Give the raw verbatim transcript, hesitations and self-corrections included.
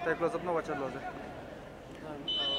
Te close-up no va a echar los de. No, no.